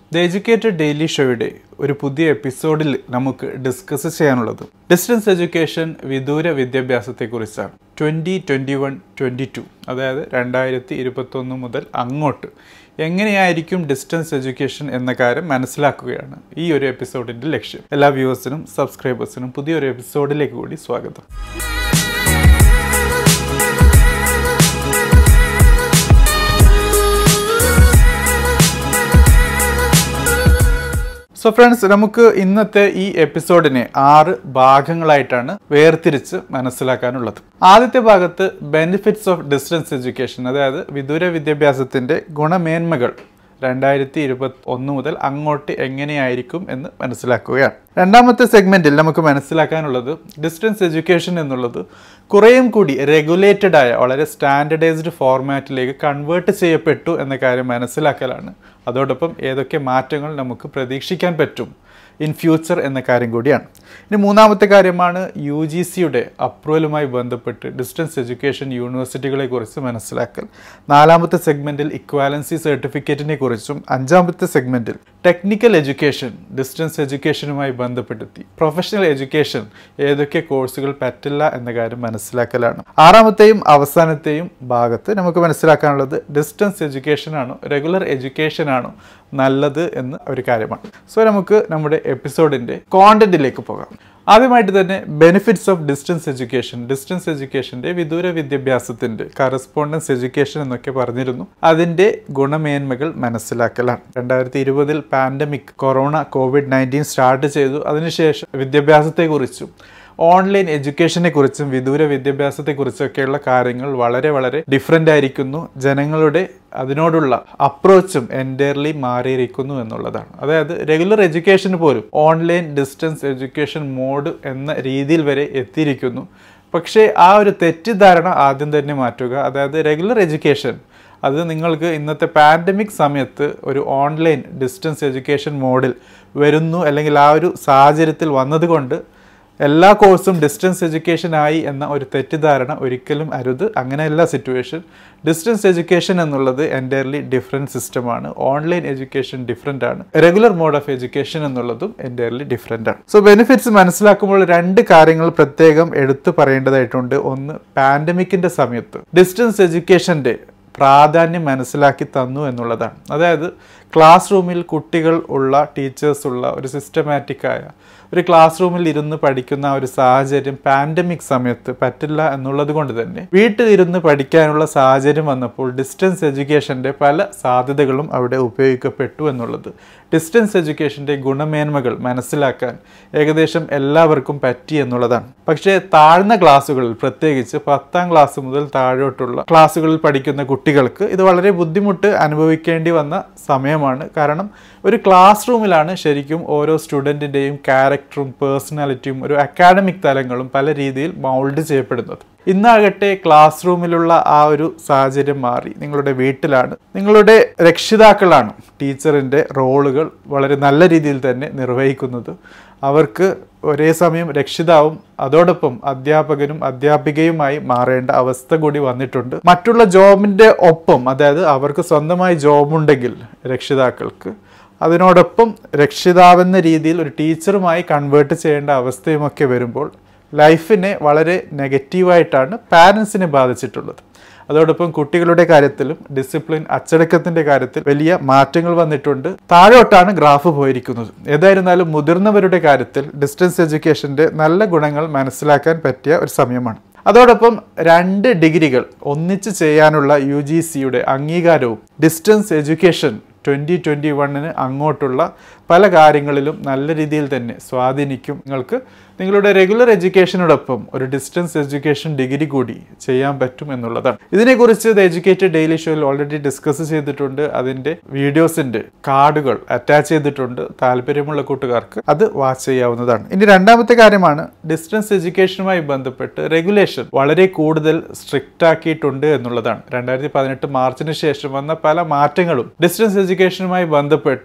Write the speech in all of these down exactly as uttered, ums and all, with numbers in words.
The educated daily ഷോയുടെ ഒരു പുതിയ എപ്പിസോഡിൽ നമുക്ക് ഡിസ്കസ് ചെയ്യാനുള്ളത് ഡിസ്റ്റൻസ് എഡ്യൂക്കേഷൻ വിദൂര വിദ്യാഭ്യാസത്തെക്കുറിച്ചാണ്. Twenty twenty one twenty two അതായത് രണ്ടായിരത്തി ഇരുപത്തൊന്ന് മുതൽ അങ്ങോട്ട് എങ്ങനെയായിരിക്കും ഡിസ്റ്റൻസ് എഡ്യൂക്കേഷൻ എന്ന കാര്യം മനസ്സിലാക്കുകയാണ് ഈ ഒരു എപ്പിസോഡിൻ്റെ ലക്ഷ്യം. എല്ലാ വ്യൂവേഴ്സിനും സബ്സ്ക്രൈബേഴ്സിനും പുതിയൊരു എപ്പിസോഡിലേക്ക് കൂടി സ്വാഗതം. സോ ഫ്രണ്ട്സ്, നമുക്ക് ഇന്നത്തെ ഈ എപ്പിസോഡിനെ ആറ് ഭാഗങ്ങളായിട്ടാണ് വേർതിരിച്ച് മനസ്സിലാക്കാനുള്ളത്. ആദ്യത്തെ ഭാഗത്ത് ബെനിഫിറ്റ്സ് ഓഫ് ഡിസ്റ്റൻസ് എഡ്യൂക്കേഷൻ, അതായത് വിദൂര വിദ്യാഭ്യാസത്തിൻ്റെ ഗുണമേന്മകൾ രണ്ടായിരത്തി ഇരുപത്തി ഒന്ന് മുതൽ അങ്ങോട്ട് എങ്ങനെയായിരിക്കും എന്ന് മനസ്സിലാക്കുകയാണ്. രണ്ടാമത്തെ സെഗ്മെൻറ്റിൽ നമുക്ക് മനസ്സിലാക്കാനുള്ളത് ഡിസ്റ്റൻസ് എഡ്യൂക്കേഷൻ എന്നുള്ളത് കുറേയും കൂടി റെഗുലേറ്റഡ് ആയ വളരെ സ്റ്റാൻഡർഡൈസ്ഡ് ഫോർമാറ്റിലേക്ക് കൺവേർട്ട് ചെയ്യപ്പെട്ടു എന്ന കാര്യം മനസ്സിലാക്കലാണ്. അതോടൊപ്പം ഏതൊക്കെ മാറ്റങ്ങൾ നമുക്ക് പ്രതീക്ഷിക്കാൻ പറ്റും ഇൻ ഫ്യൂച്ചർ എന്ന കാര്യം കൂടിയാണ്. ഇനി മൂന്നാമത്തെ കാര്യമാണ് യു ജി സിയുടെ അപ്രൂവലുമായി ബന്ധപ്പെട്ട് ഡിസ്റ്റൻസ് എഡ്യൂക്കേഷൻ യൂണിവേഴ്സിറ്റികളെ കുറിച്ച് മനസ്സിലാക്കൽ. നാലാമത്തെ സെഗ്മെൻറ്റിൽ ഇക്വാലൻസി സർട്ടിഫിക്കറ്റിനെ കുറിച്ചും അഞ്ചാമത്തെ സെഗ്മെൻറ്റിൽ ടെക്നിക്കൽ എഡ്യൂക്കേഷൻ ഡിസ്റ്റൻസ് എഡ്യൂക്കേഷനുമായി ബന്ധപ്പെടുത്തി പ്രൊഫഷണൽ എഡ്യൂക്കേഷൻ ഏതൊക്കെ കോഴ്സുകൾ പറ്റില്ല എന്ന കാര്യം മനസ്സിലാക്കലാണ്. ആറാമത്തെയും അവസാനത്തെയും ഭാഗത്ത് നമുക്ക് മനസ്സിലാക്കാനുള്ളത് ഡിസ്റ്റൻസ് എഡ്യൂക്കേഷൻ ആണോ റെഗുലർ എഡ്യൂക്കേഷൻ ആണോ നല്ലത് എന്ന ഒരു കാര്യമാണ്. സോ നമുക്ക് നമ്മുടെ എപ്പിസോഡിൻ്റെ കോണ്ടന്റിലേക്ക് പോകാം. ആദ്യമായിട്ട് തന്നെ benefits of distance education, distance എഡ്യൂക്കേഷൻ്റെ വിദൂര വിദ്യാഭ്യാസത്തിൻ്റെ കറസ്പോണ്ടൻസ് എഡ്യൂക്കേഷൻ എന്നൊക്കെ പറഞ്ഞിരുന്നു. അതിൻ്റെ ഗുണമേന്മകൾ മനസ്സിലാക്കലാണ്. രണ്ടായിരത്തി ഇരുപതിൽ pandemic corona COVID nineteen start ചെയ്തു. അതിനുശേഷം വിദ്യാഭ്യാസത്തെക്കുറിച്ചും ഓൺലൈൻ എഡ്യൂക്കേഷനെ കുറിച്ചും വിദൂര വിദ്യാഭ്യാസത്തെക്കുറിച്ചൊക്കെയുള്ള കാര്യങ്ങൾ വളരെ വളരെ ഡിഫറെൻ്റ് ആയിരിക്കുന്നു. ജനങ്ങളുടെ അതിനോടുള്ള അപ്രോച്ചും എൻറ്റയർലി മാറിയിരിക്കുന്നു എന്നുള്ളതാണ്. അതായത് റെഗുലർ എഡ്യൂക്കേഷന് പോലും ഓൺലൈൻ ഡിസ്റ്റൻസ് എഡ്യൂക്കേഷൻ മോഡ് എന്ന രീതിയിൽ വരെ എത്തിയിരിക്കുന്നു. പക്ഷേ ആ ഒരു തെറ്റിദ്ധാരണ ആദ്യം തന്നെ മാറ്റുക. അതായത് റെഗുലർ എഡ്യൂക്കേഷൻ അത് നിങ്ങൾക്ക് ഇന്നത്തെ പാൻഡമിക് സമയത്ത് ഒരു ഓൺലൈൻ ഡിസ്റ്റൻസ് എഡ്യൂക്കേഷൻ മോഡിൽ വരുന്നു, അല്ലെങ്കിൽ ആ ഒരു സാഹചര്യത്തിൽ വന്നതുകൊണ്ട് എല്ലാ കോഴ്സും ഡിസ്റ്റൻസ് എഡ്യൂക്കേഷൻ ആയി എന്ന ഒരു തെറ്റിദ്ധാരണ ഒരിക്കലും അരുത്. അങ്ങനെയല്ല സിറ്റുവേഷൻ. ഡിസ്റ്റൻസ് എഡ്യൂക്കേഷൻ എന്നുള്ളത് എൻറ്റയർലി ഡിഫറെൻറ്റ് സിസ്റ്റമാണ്. ഓൺലൈൻ എഡ്യൂക്കേഷൻ ഡിഫറെൻ്റ് ആണ്. റെഗുലർ മോഡ് ഓഫ് എഡ്യൂക്കേഷൻ എന്നുള്ളതും എൻറ്റയർലി ഡിഫറെൻ്റ് ആണ്. സോ ബെനിഫിറ്റ്സ് മനസ്സിലാക്കുമ്പോൾ രണ്ട് കാര്യങ്ങൾ പ്രത്യേകം എടുത്തു പറയേണ്ടതായിട്ടുണ്ട്. ഒന്ന്, പാൻഡമിക്കിൻ്റെ സമയത്ത് ഡിസ്റ്റൻസ് എഡ്യൂക്കേഷൻ്റെ പ്രാധാന്യം മനസ്സിലാക്കി തന്നു എന്നുള്ളതാണ്. അതായത് ക്ലാസ് റൂമിൽ കുട്ടികൾ ഉള്ള ടീച്ചേഴ്സ് ഉള്ള ഒരു സിസ്റ്റമാറ്റിക്കായ ഒരു ക്ലാസ് റൂമിൽ ഇരുന്ന് പഠിക്കുന്ന ഒരു സാഹചര്യം പാൻഡമിക് സമയത്ത് പറ്റില്ല എന്നുള്ളത് കൊണ്ട് തന്നെ വീട്ടിലിരുന്ന് പഠിക്കാനുള്ള സാഹചര്യം വന്നപ്പോൾ ഡിസ്റ്റൻസ് എഡ്യൂക്കേഷൻ്റെ പല സാധ്യതകളും അവിടെ ഉപയോഗിക്കപ്പെട്ടു എന്നുള്ളത് ഡിസ്റ്റൻസ് എഡ്യൂക്കേഷൻ്റെ ഗുണമേന്മകൾ മനസ്സിലാക്കാൻ ഏകദേശം എല്ലാവർക്കും പറ്റി എന്നുള്ളതാണ്. പക്ഷേ താഴ്ന്ന ക്ലാസ്സുകളിൽ, പ്രത്യേകിച്ച് പത്താം ക്ലാസ് മുതൽ താഴോട്ടുള്ള ക്ലാസ്സുകളിൽ പഠിക്കുന്ന കുട്ടികൾക്ക് ഇത് വളരെ ബുദ്ധിമുട്ട് അനുഭവിക്കേണ്ടി വന്ന സമയമാണ്. കാരണം ഒരു ക്ലാസ് റൂമിലാണ് ശരിക്കും ഓരോ സ്റ്റുഡൻറ്റിൻ്റെയും ക്യാരക്ടറും പേഴ്സണാലിറ്റിയും ഒരു അക്കാഡമിക് തലങ്ങളും പല രീതിയിൽ മൗൾഡ് ചെയ്യപ്പെടുന്നത്. ഇന്നാകട്ടെ ക്ലാസ് റൂമിലുള്ള ആ ഒരു സാഹചര്യം മാറി. നിങ്ങളുടെ വീട്ടിലാണ്, നിങ്ങളുടെ രക്ഷിതാക്കളാണ് ടീച്ചറിൻ്റെ റോളുകൾ വളരെ നല്ല രീതിയിൽ തന്നെ നിർവഹിക്കുന്നത്. അവർക്ക് ഒരേ സമയം രക്ഷിതാവും അതോടൊപ്പം അധ്യാപകനും അധ്യാപികയുമായി മാറേണ്ട അവസ്ഥ കൂടി വന്നിട്ടുണ്ട്. മറ്റുള്ള ജോബിൻ്റെ ഒപ്പം, അതായത് അവർക്ക് സ്വന്തമായി ജോബുണ്ടെങ്കിൽ രക്ഷിതാക്കൾക്ക് അതിനോടൊപ്പം രക്ഷിതാവെന്ന രീതിയിൽ ഒരു ടീച്ചറുമായി കൺവേർട്ട് ചെയ്യേണ്ട അവസ്ഥയുമൊക്കെ വരുമ്പോൾ ലൈഫിനെ വളരെ നെഗറ്റീവായിട്ടാണ് പാരൻസിനെ ബാധിച്ചിട്ടുള്ളത്. അതോടൊപ്പം കുട്ടികളുടെ കാര്യത്തിലും ഡിസിപ്ലിൻ, അച്ചടക്കത്തിൻ്റെ കാര്യത്തിൽ വലിയ മാറ്റങ്ങൾ വന്നിട്ടുണ്ട്. താഴോട്ടാണ് ഗ്രാഫ് പോയിരിക്കുന്നത്. ഏതായിരുന്നാലും മുതിർന്നവരുടെ കാര്യത്തിൽ ഡിസ്റ്റൻസ് എഡ്യൂക്കേഷൻ്റെ നല്ല ഗുണങ്ങൾ മനസ്സിലാക്കാൻ പറ്റിയ ഒരു സമയമാണ്. അതോടൊപ്പം രണ്ട് ഡിഗ്രികൾ ഒന്നിച്ച് ചെയ്യാനുള്ള യു ജി സിയുടെ അംഗീകാരവും ഡിസ്റ്റൻസ് എഡ്യൂക്കേഷൻ ട്വൻ്റി ട്വൻ്റി വണ്ണിന് അങ്ങോട്ടുള്ള പല കാര്യങ്ങളിലും നല്ല രീതിയിൽ തന്നെ സ്വാധീനിക്കും. നിങ്ങൾക്ക് നിങ്ങളുടെ റെഗുലർ എഡ്യൂക്കേഷനോടൊപ്പം ഒരു ഡിസ്റ്റൻസ് എഡ്യൂക്കേഷൻ ഡിഗ്രി കൂടി ചെയ്യാൻ പറ്റും എന്നുള്ളതാണ്. ഇതിനെക്കുറിച്ച് ദ എഡ്യൂക്കേറ്റഡ് ഡെയിലി ഷോയിൽ ഓൾറെഡി ഡിസ്കസ് ചെയ്തിട്ടുണ്ട്. അതിൻ്റെ വീഡിയോസിൻ്റെ കാർഡുകൾ അറ്റാച്ച് ചെയ്തിട്ടുണ്ട്. താല്പര്യമുള്ള കൂട്ടുകാർക്ക് അത് വാച്ച് ചെയ്യാവുന്നതാണ്. ഇനി രണ്ടാമത്തെ കാര്യമാണ് ഡിസ്റ്റൻസ് എഡ്യൂക്കേഷനുമായി ബന്ധപ്പെട്ട് റെഗുലേഷൻ വളരെ കൂടുതൽ സ്ട്രിക്റ്റ് ആക്കിയിട്ടുണ്ട് എന്നുള്ളതാണ്. രണ്ടായിരത്തി പതിനെട്ട് മാർച്ചിന് ശേഷം വന്ന പല മാറ്റങ്ങളും ഡിസ്റ്റൻസ് എഡ്യൂക്കേഷനുമായി ബന്ധപ്പെട്ട്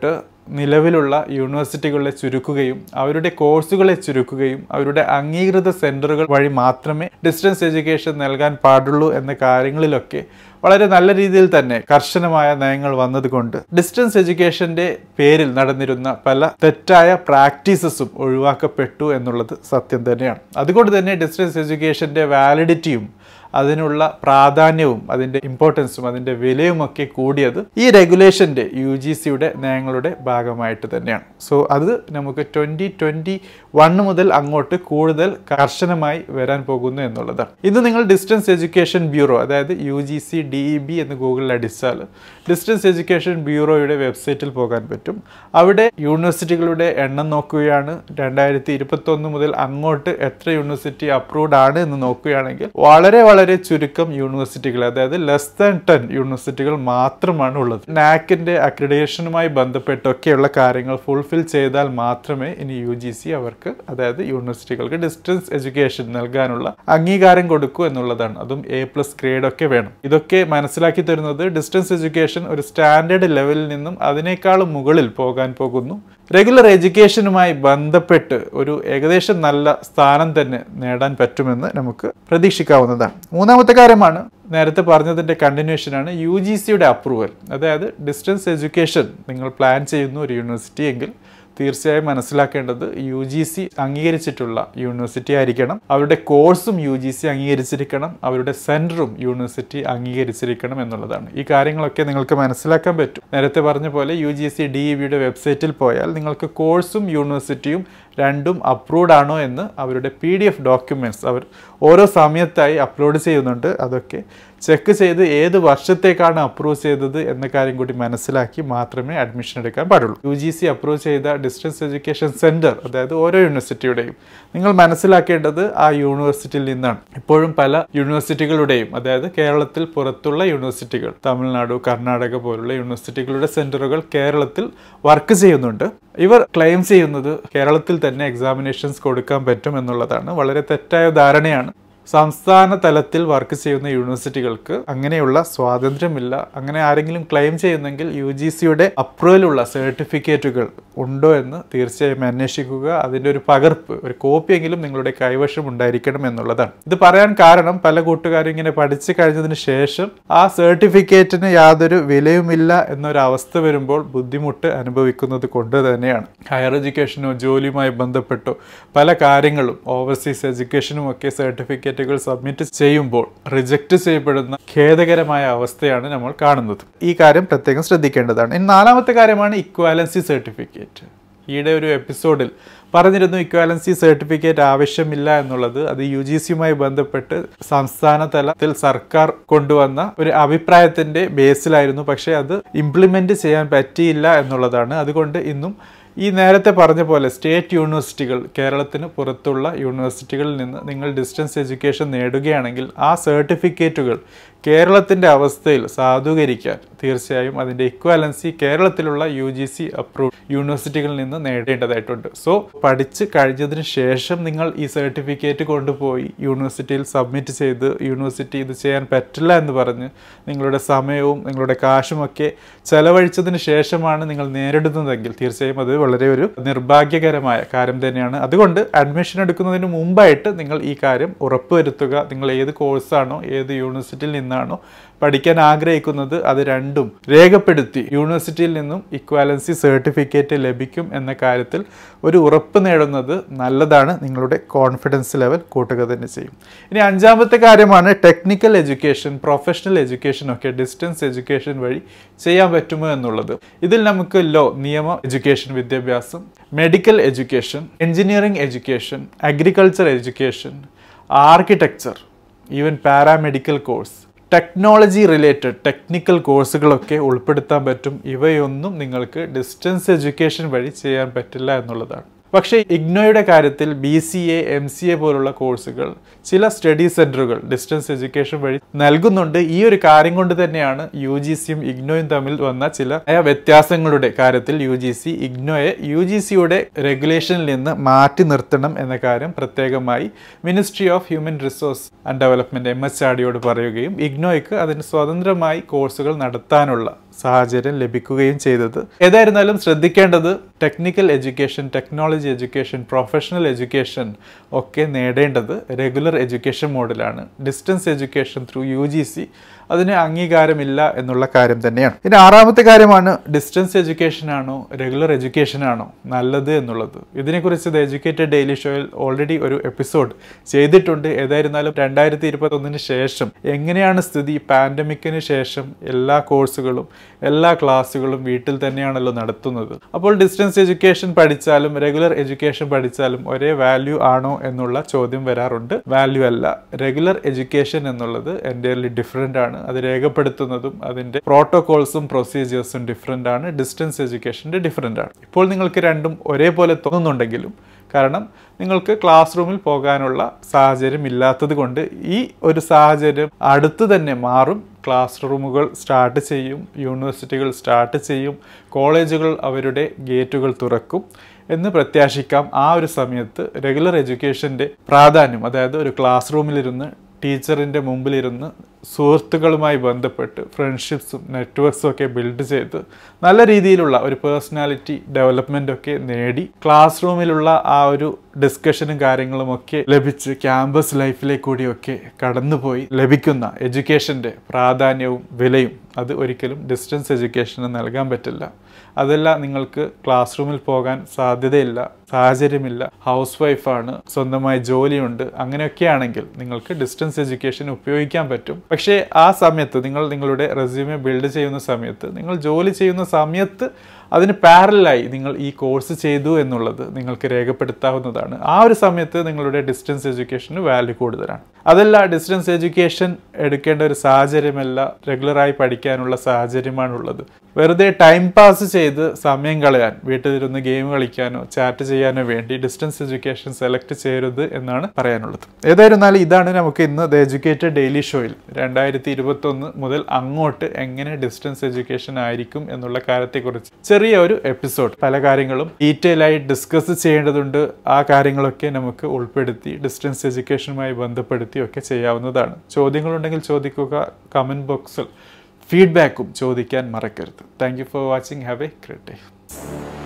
നിലവിലുള്ള യൂണിവേഴ്സിറ്റികളെ ചുരുക്കുകയും അവരുടെ കോഴ്സുകളെ ചുരുക്കുകയും അവരുടെ അംഗീകൃത സെന്ററുകൾ വഴി മാത്രമേ ഡിസ്റ്റൻസ് എഡ്യൂക്കേഷൻ നൽകാൻ പാടുള്ളൂ എന്ന കാര്യങ്ങളിലൊക്കെ വളരെ നല്ല രീതിയിൽ തന്നെ കർശനമായ നയങ്ങൾ വന്നതുകൊണ്ട് ഡിസ്റ്റൻസ് എഡ്യൂക്കേഷന്റെ പേരിൽ നടന്നിരുന്ന പല തെറ്റായ പ്രാക്ടീസസും ഒഴിവാക്കപ്പെട്ടു എന്നുള്ളത് സത്യം തന്നെയാണ്. അതുകൊണ്ട് തന്നെ ഡിസ്റ്റൻസ് എഡ്യൂക്കേഷന്റെ വാലിഡിറ്റിയും അതിനുള്ള പ്രാധാന്യവും അതിൻ്റെ ഇമ്പോർട്ടൻസും അതിൻ്റെ വിലയുമൊക്കെ കൂടിയത് ഈ റെഗുലേഷൻ്റെ യു ജി സിയുടെ നയങ്ങളുടെ ഭാഗമായിട്ട് തന്നെയാണ്. സോ അത് നമുക്ക് ട്വൻ്റി ട്വൻ്റി വൺ മുതൽ അങ്ങോട്ട് കൂടുതൽ കർശനമായി വരാൻ പോകുന്നു എന്നുള്ളതാണ്. ഇന്ന് നിങ്ങൾ ഡിസ്റ്റൻസ് എഡ്യൂക്കേഷൻ ബ്യൂറോ, അതായത് U G C D E B എന്ന് ഗൂഗിളിൽ അടിച്ചാൽ ഡിസ്റ്റൻസ് എഡ്യൂക്കേഷൻ ബ്യൂറോയുടെ വെബ്സൈറ്റിൽ പോകാൻ പറ്റും. അവിടെ യൂണിവേഴ്സിറ്റികളുടെ എണ്ണം നോക്കുകയാണ്. രണ്ടായിരത്തി ഇരുപത്തൊന്ന് മുതൽ അങ്ങോട്ട് എത്ര യൂണിവേഴ്സിറ്റി അപ്രൂവ്ഡ് ആണ് എന്ന് നോക്കുകയാണെങ്കിൽ വളരെ വളരെ വളരെ ചുരുക്കം യൂണിവേഴ്സിറ്റികൾ, അതായത് ലെസ് ദാൻ ടെൻ യൂണിവേഴ്സിറ്റികൾ മാത്രമാണ് ഉള്ളത്. നാക്കിന്റെ അക്രഡിറ്റേഷനുമായി ബന്ധപ്പെട്ടൊക്കെയുള്ള കാര്യങ്ങൾ ഫുൾഫിൽ ചെയ്താൽ മാത്രമേ ഇനി യു ജി സി അവർക്ക്, അതായത് യൂണിവേഴ്സിറ്റികൾക്ക് ഡിസ്റ്റൻസ് എഡ്യൂക്കേഷൻ നൽകാനുള്ള അംഗീകാരം കൊടുക്കൂ എന്നുള്ളതാണ്. അതും എ പ്ലസ് ഗ്രേഡ് ഒക്കെ വേണം. ഇതൊക്കെ മനസ്സിലാക്കി തരുന്നത് ഡിസ്റ്റൻസ് എഡ്യൂക്കേഷൻ ഒരു സ്റ്റാൻഡേർഡ് ലെവലിൽ നിന്നും അതിനേക്കാളും മുകളിൽ പോകാൻ പോകുന്നു. റെഗുലർ എഡ്യൂക്കേഷനുമായി ബന്ധപ്പെട്ട് ഒരു ഏകദേശം നല്ല സ്ഥാനം തന്നെ നേടാൻ പറ്റുമെന്ന് നമുക്ക് പ്രതീക്ഷിക്കാവുന്നതാണ്. മൂന്നാമത്തെ കാര്യമാണ്, നേരത്തെ പറഞ്ഞതിൻ്റെ കണ്ടിന്യൂഷനാണ് യു ജി സിയുടെ അപ്രൂവൽ. അതായത് ഡിസ്റ്റൻസ് എഡ്യൂക്കേഷൻ നിങ്ങൾ പ്ലാൻ ചെയ്യുന്നു ഒരു യൂണിവേഴ്സിറ്റി എങ്കിൽ തീർച്ചയായും മനസ്സിലാക്കേണ്ടത് യു ജി സി അംഗീകരിച്ചിട്ടുള്ള യൂണിവേഴ്സിറ്റി ആയിരിക്കണം. അവരുടെ കോഴ്സും യു ജി സി അംഗീകരിച്ചിരിക്കണം. അവരുടെ സെൻറ്ററും യൂണിവേഴ്സിറ്റി അംഗീകരിച്ചിരിക്കണം എന്നുള്ളതാണ്. ഈ കാര്യങ്ങളൊക്കെ നിങ്ങൾക്ക് മനസ്സിലാക്കാൻ പറ്റും. നേരത്തെ പറഞ്ഞ പോലെ U G C D E ബിയുടെ വെബ്സൈറ്റിൽ പോയാൽ നിങ്ങൾക്ക് കോഴ്സും യൂണിവേഴ്സിറ്റിയും രണ്ടും അപ്രൂവ്ഡ് ആണോ എന്ന് അവരുടെ പി ഡി എഫ് ഡോക്യുമെൻറ്റ്സ് അവർ ഓരോ സമയത്തായി അപ്ലോഡ് ചെയ്യുന്നുണ്ട്. അതൊക്കെ ചെക്ക് ചെയ്ത് ഏത് വർഷത്തേക്കാണ് അപ്രൂവ് ചെയ്തത് എന്ന കാര്യം കൂടി മനസ്സിലാക്കി മാത്രമേ അഡ്മിഷൻ എടുക്കാൻ പാടുള്ളൂ. യു ജി സി അപ്രൂവ് ചെയ്ത ഡിസ്റ്റൻസ് എഡ്യൂക്കേഷൻ സെൻറ്റർ, അതായത് ഓരോ യൂണിവേഴ്സിറ്റിയുടെയും നിങ്ങൾ മനസ്സിലാക്കേണ്ടത് ആ യൂണിവേഴ്സിറ്റിയിൽ നിന്നാണ്. ഇപ്പോഴും പല യൂണിവേഴ്സിറ്റികളുടെയും, അതായത് കേരളത്തിൽ പുറത്തുള്ള യൂണിവേഴ്സിറ്റികൾ, തമിഴ്നാട്, കർണാടക പോലുള്ള യൂണിവേഴ്സിറ്റികളുടെ സെൻറ്ററുകൾ കേരളത്തിൽ വർക്ക് ചെയ്യുന്നുണ്ട്. ഇവർ ക്ലെയിം ചെയ്യുന്നത് കേരളത്തിൽ തന്നെ എക്സാമിനേഷൻസ് കൊടുക്കാൻ പറ്റും എന്നുള്ളതാണ്. വളരെ തെറ്റായ ധാരണയാണ്. സംസ്ഥാന തലത്തിൽ വർക്ക് ചെയ്യുന്ന യൂണിവേഴ്സിറ്റികൾക്ക് അങ്ങനെയുള്ള സ്വാതന്ത്ര്യമില്ല. അങ്ങനെ ആരെങ്കിലും ക്ലെയിം ചെയ്യുന്നെങ്കിൽ യു ജി സിയുടെ അപ്രൂവലുള്ള സർട്ടിഫിക്കറ്റുകൾ ഉണ്ടോ എന്ന് തീർച്ചയായും അന്വേഷിക്കുക. അതിൻ്റെ ഒരു പകർപ്പ്, ഒരു കോപ്പിയെങ്കിലും നിങ്ങളുടെ കൈവശം ഉണ്ടായിരിക്കണം എന്നുള്ളതാണ്. ഇത് പറയാൻ കാരണം പല കൂട്ടുകാരും ഇങ്ങനെ പഠിച്ചു കഴിഞ്ഞതിന് ശേഷം ആ സർട്ടിഫിക്കറ്റിന് യാതൊരു വിലയുമില്ല എന്നൊരവസ്ഥ വരുമ്പോൾ ബുദ്ധിമുട്ട് അനുഭവിക്കുന്നത് കൊണ്ട് തന്നെയാണ്. ഹയർ എഡ്യൂക്കേഷനോ ജോലിയുമായി ബന്ധപ്പെട്ടോ പല കാര്യങ്ങളും, ഓവർസീസ് എഡ്യൂക്കേഷനും ഒക്കെ സർട്ടിഫിക്കറ്റ് സബ്മിറ്റ് ചെയ്യുമ്പോൾ റിജക്റ്റ് ചെയ്യപ്പെടുന്ന ഖേദകരമായ അവസ്ഥയാണ് നമ്മൾ കാണുന്നത്. ഈ കാര്യം പ്രത്യേകം ശ്രദ്ധിക്കേണ്ടതാണ്. ഇനി നാലാമത്തെ കാര്യമാണ് ഇക്വാലൻസി സർട്ടിഫിക്കറ്റ്. ഈയിടെ ഒരു എപ്പിസോഡിൽ പറഞ്ഞിരുന്നു ഇക്വാലൻസി സർട്ടിഫിക്കറ്റ് ആവശ്യമില്ല എന്നുള്ളത്. അത് യു ജി സിയുമായി ബന്ധപ്പെട്ട് സംസ്ഥാന തലത്തിൽ സർക്കാർ കൊണ്ടുവന്ന ഒരു അഭിപ്രായത്തിന്റെ ബേസിലായിരുന്നു. പക്ഷേ അത് ഇംപ്ലിമെന്റ് ചെയ്യാൻ പറ്റിയില്ല എന്നുള്ളതാണ്. അതുകൊണ്ട് ഇന്നും ഈ നേരത്തെ പറഞ്ഞ പോലെ സ്റ്റേറ്റ് യൂണിവേഴ്സിറ്റികൾ, കേരളത്തിന് പുറത്തുള്ള യൂണിവേഴ്സിറ്റികളിൽ നിന്ന് നിങ്ങൾ ഡിസ്റ്റൻസ് എഡ്യൂക്കേഷൻ നേടുകയാണെങ്കിൽ ആ സർട്ടിഫിക്കറ്റുകൾ കേരളത്തിൻ്റെ അവസ്ഥയിൽ സാധൂകരിക്കാൻ തീർച്ചയായും അതിൻ്റെ ഇക്വാലൻസി കേരളത്തിലുള്ള യു ജി സി അപ്രൂവ്ഡ് യൂണിവേഴ്സിറ്റികളിൽ നിന്ന് നേടേണ്ടതായിട്ടുണ്ട്. സോ പഠിച്ച് കഴിഞ്ഞതിന് ശേഷം നിങ്ങൾ ഈ സർട്ടിഫിക്കറ്റ് കൊണ്ടുപോയി യൂണിവേഴ്സിറ്റിയിൽ സബ്മിറ്റ് ചെയ്ത് യൂണിവേഴ്സിറ്റി ഇത് ചെയ്യാൻ പറ്റില്ല എന്ന് പറഞ്ഞ് നിങ്ങളുടെ സമയവും നിങ്ങളുടെ കാശുമൊക്കെ ചെലവഴിച്ചതിന് ശേഷമാണ് നിങ്ങൾ നേരിടുന്നതെങ്കിൽ തീർച്ചയായും അത് വളരെ ഒരു നിർഭാഗ്യകരമായ കാര്യം തന്നെയാണ്. അതുകൊണ്ട് അഡ്മിഷൻ എടുക്കുന്നതിന് മുമ്പായിട്ട് നിങ്ങൾ ഈ കാര്യം ഉറപ്പുവരുത്തുക. നിങ്ങൾ ഏത് കോഴ്സാണോ ഏത് യൂണിവേഴ്സിറ്റിയിൽ നിന്നാണോ പഠിക്കാൻ ആഗ്രഹിക്കുന്നത് അത് രണ്ടും രേഖപ്പെടുത്തി യൂണിവേഴ്സിറ്റിയിൽ നിന്നും ഇക്വാലൻസി സർട്ടിഫിക്കറ്റ് ലഭിക്കും എന്ന കാര്യത്തിൽ ഒരു ഉറപ്പ് നേടുന്നത് നല്ലതാണ്. നിങ്ങളുടെ കോൺഫിഡൻസ് ലെവൽ കൂട്ടുക തന്നെ ചെയ്യും. ഇനി അഞ്ചാമത്തെ കാര്യമാണ് ടെക്നിക്കൽ എഡ്യൂക്കേഷൻ, പ്രൊഫഷണൽ എഡ്യൂക്കേഷൻ ഒക്കെ ഡിസ്റ്റൻസ് എഡ്യൂക്കേഷൻ വഴി ചെയ്യാൻ പറ്റുമോ എന്നുള്ളത്. ഇതിൽ നമുക്ക് ലോ, നിയമ എഡ്യൂക്കേഷൻ വിദ്യാഭ്യാസം, medical education, engineering education, agriculture education, architecture, even paramedical course, technology related technical കോഴ്സുകളൊക്കെ ഉൾപ്പെടുത്താൻ പറ്റും. ഇവയൊന്നും നിങ്ങൾക്ക് ഡിസ്റ്റൻസ് എഡ്യൂക്കേഷൻ വഴി ചെയ്യാൻ പറ്റില്ല എന്നുള്ളതാണ്. പക്ഷേ ഇഗ്നോയുടെ കാര്യത്തിൽ B C A, M C A പോലുള്ള കോഴ്സുകൾ ചില സ്റ്റഡി സെൻറ്ററുകൾ ഡിസ്റ്റൻസ് എഡ്യൂക്കേഷൻ വഴി നൽകുന്നുണ്ട്. ഈ ഒരു കാര്യം കൊണ്ട് തന്നെയാണ് യു ജി സിയും ഇഗ്നോയും തമ്മിൽ വന്ന ചില വ്യത്യാസങ്ങളുടെ കാര്യത്തിൽ യു ജി സി ഇഗ്നോയെ യു ജി സിയുടെ റെഗുലേഷനിൽ നിന്ന് മാറ്റി നിർത്തണം എന്ന കാര്യം പ്രത്യേകമായി ministry of human resource and development M H R ഡിയോട് പറയുകയും ഇഗ്നോയ്ക്ക് അതിന് സ്വതന്ത്രമായി കോഴ്സുകൾ നടത്താനുള്ള സാഹചര്യം ലഭിക്കുകയും ചെയ്തത്. ഏതായിരുന്നാലും ശ്രദ്ധിക്കേണ്ടത് technical education, technology education, professional education ഒക്കെ നേടേണ്ടത് റെഗുലർ എഡ്യൂക്കേഷൻ മോഡിലാണ്. Distance education through U G C അതിന് അംഗീകാരമില്ല എന്നുള്ള കാര്യം തന്നെയാണ്. ഇനി ആറാമത്തെ കാര്യമാണ് ഡിസ്റ്റൻസ് എഡ്യൂക്കേഷൻ ആണോ റെഗുലർ എഡ്യൂക്കേഷൻ ആണോ നല്ലത് എന്നുള്ളത്. ഇതിനെക്കുറിച്ച് ദ എഡ്യൂക്കേറ്റഡ് ഡെയിലി ഷോയിൽ ഓൾറെഡി ഒരു എപ്പിസോഡ് ചെയ്തിട്ടുണ്ട്. ഏതായിരുന്നാലും രണ്ടായിരത്തി ഇരുപത്തി ഒന്നിന് ശേഷം എങ്ങനെയാണ് സ്ഥിതി, പാൻഡമിക്കിന് ശേഷം എല്ലാ കോഴ്സുകളും എല്ലാ ക്ലാസ്സുകളും വീട്ടിൽ തന്നെയാണല്ലോ നടത്തുന്നത്. അപ്പോൾ ഡിസ്റ്റൻസ് എഡ്യൂക്കേഷൻ പഠിച്ചാലും റെഗുലർ എഡ്യൂക്കേഷൻ പഠിച്ചാലും ഒരേ വാല്യൂ ആണോ എന്നുള്ള ചോദ്യം വരാറുണ്ട്. വാല്യൂ അല്ല. റെഗുലർ എഡ്യൂക്കേഷൻ എന്നുള്ളത് എൻ്റയർലി ഡിഫറെൻ്റ് ആണ്. അത് രേഖപ്പെടുത്തുന്നതും അതിൻ്റെ പ്രോട്ടോകോൾസും പ്രൊസീജിയേഴ്സും ഡിഫറെൻ്റ് ആണ്. ഡിസ്റ്റൻസ് എഡ്യൂക്കേഷൻ്റെ ഡിഫറെൻ്റ് ആണ്. ഇപ്പോൾ നിങ്ങൾക്ക് രണ്ടും ഒരേപോലെ തോന്നുന്നുണ്ടെങ്കിലും കാരണം നിങ്ങൾക്ക് ക്ലാസ് റൂമിൽ പോകാനുള്ള സാഹചര്യം ഇല്ലാത്തത് കൊണ്ട് ഈ ഒരു സാഹചര്യം അടുത്ത് തന്നെ മാറും. ക്ലാസ് റൂമുകൾ സ്റ്റാർട്ട് ചെയ്യും, യൂണിവേഴ്സിറ്റികൾ സ്റ്റാർട്ട് ചെയ്യും, കോളേജുകൾ അവരുടെ ഗേറ്റുകൾ തുറക്കും എന്ന് പ്രത്യാശിക്കാം. ആ ഒരു സമയത്ത് റെഗുലർ എഡ്യൂക്കേഷൻ്റെ പ്രാധാന്യം, അതായത് ഒരു ക്ലാസ് റൂമിലിരുന്ന് ടീച്ചറിൻ്റെ മുമ്പിലിരുന്ന് സുഹൃത്തുക്കളുമായി ബന്ധപ്പെട്ട് ഫ്രണ്ട്ഷിപ്സും നെറ്റ്വർക്സും ഒക്കെ ബിൽഡ് ചെയ്ത് നല്ല രീതിയിലുള്ള ഒരു പേഴ്സണാലിറ്റി ഡെവലപ്മെൻ്റ് ഒക്കെ നേടി ക്ലാസ് റൂമിലുള്ള ആ ഒരു ഡിസ്കഷനും കാര്യങ്ങളും ഒക്കെ ലഭിച്ച് ക്യാമ്പസ് ലൈഫിലേക്ക് കൂടിയൊക്കെ കടന്നുപോയി ലഭിക്കുന്ന എഡ്യൂക്കേഷൻ്റെ പ്രാധാന്യവും വിലയും അത് ഒരിക്കലും ഡിസ്റ്റൻസ് എഡ്യൂക്കേഷന് നൽകാൻ പറ്റില്ല. അതല്ല, നിങ്ങൾക്ക് ക്ലാസ് റൂമിൽ പോകാൻ സാധ്യതയില്ല, സാഹചര്യമില്ല, ഹൗസ് വൈഫാണ്, സ്വന്തമായി ജോലിയുണ്ട്, അങ്ങനെയൊക്കെയാണെങ്കിൽ നിങ്ങൾക്ക് ഡിസ്റ്റൻസ് എഡ്യൂക്കേഷൻ ഉപയോഗിക്കാൻ പറ്റും. പക്ഷേ ആ സമയത്ത് നിങ്ങൾ നിങ്ങളുടെ റെസ്യൂമെ ബിൽഡ് ചെയ്യുന്ന സമയത്ത്, നിങ്ങൾ ജോലി ചെയ്യുന്ന സമയത്ത് അതിന് പാരലായി നിങ്ങൾ ഈ കോഴ്സ് ചെയ്തു എന്നുള്ളത് നിങ്ങൾക്ക് രേഖപ്പെടുത്താവുന്നതാണ്. ആ ഒരു സമയത്ത് നിങ്ങളുടെ ഡിസ്റ്റൻസ് എഡ്യൂക്കേഷന് വാല്യൂ കൂടുതലാണ്. അതല്ല, ഡിസ്റ്റൻസ് എഡ്യൂക്കേഷൻ എടുക്കേണ്ട ഒരു സാഹചര്യമല്ല, റെഗുലറായി പഠിക്കാനുള്ള സാഹചര്യമാണുള്ളത്. വെറുതെ ടൈം പാസ് ചെയ്ത് സമയം കളയാൻ, വീട്ടിലിരുന്ന് ഗെയിം കളിക്കാനോ ചാറ്റ് ചെയ്യാനോ വേണ്ടി ഡിസ്റ്റൻസ് എഡ്യൂക്കേഷൻ സെലക്ട് ചെയ്യരുത് എന്നാണ് പറയാനുള്ളത്. ഏതായിരുന്നാലും ഇതാണ് നമുക്ക് ഇന്ന് ദ എഡ്യൂക്കേറ്റഡ് ഡെയിലി ഷോയിൽ രണ്ടായിരത്തി ഇരുപത്തി ഒന്ന് മുതൽ അങ്ങോട്ട് എങ്ങനെ ഡിസ്റ്റൻസ് എഡ്യൂക്കേഷൻ ആയിരിക്കും എന്നുള്ള കാര്യത്തെക്കുറിച്ച് ചെറിയ ഒരു എപ്പിസോഡ്. പല കാര്യങ്ങളും ഡീറ്റെയിൽ ആയി ഡിസ്കസ് ചെയ്യേണ്ടതുണ്ട്. ആ കാര്യങ്ങളൊക്കെ നമുക്ക് ഉൾപ്പെടുത്തി ഡിസ്റ്റൻസ് എഡ്യൂക്കേഷനുമായി ബന്ധപ്പെടുത്തി ഒക്കെ ചെയ്യാവുന്നതാണ്. ചോദ്യങ്ങളുണ്ടെങ്കിൽ ചോദിക്കുക. കമന്റ് ബോക്സിൽ ഫീഡ്ബാക്കും ചോദിക്കാൻ മറക്കരുത്. Thank you for watching. Have a great day.